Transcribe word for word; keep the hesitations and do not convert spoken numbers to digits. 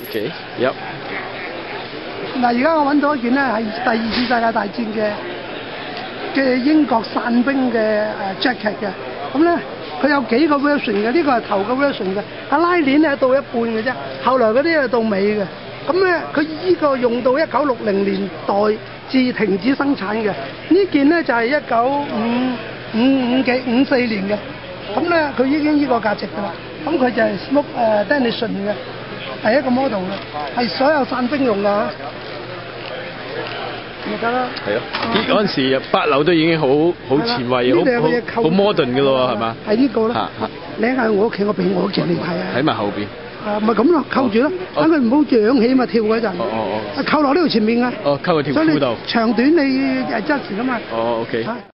OK，有。 嗱，而家我揾到一件咧係第二次世界大戰嘅嘅英國傘兵嘅誒 jacket 嘅，咁咧佢有幾個 version 嘅，呢個係頭個 version 嘅，阿拉鏈咧到一半嘅啫，後來嗰啲係到尾嘅。咁咧佢呢個用到一九六零年代至停止生產嘅，呢件咧就係一九五五五幾五四年嘅，咁咧佢已經呢個價值㗎啦。咁佢就係 Smock 誒 Denison 嘅第一個 model 嘅，係所有傘兵用㗎嚇。咪得啦。係咯， 嗰陣時八樓都已經好好前衛，好好 modern 㗎咯喎，係嘛？係呢個啦。你喺我屋企，我俾我件你睇啊。喺埋後邊。啊，咪咁咯，扣住咯，等佢唔好揚起嘛，跳嗰陣。哦哦哦。扣落呢度前面啊。哦，扣喺條褲度。長短你誒質時㗎嘛。哦 ，OK。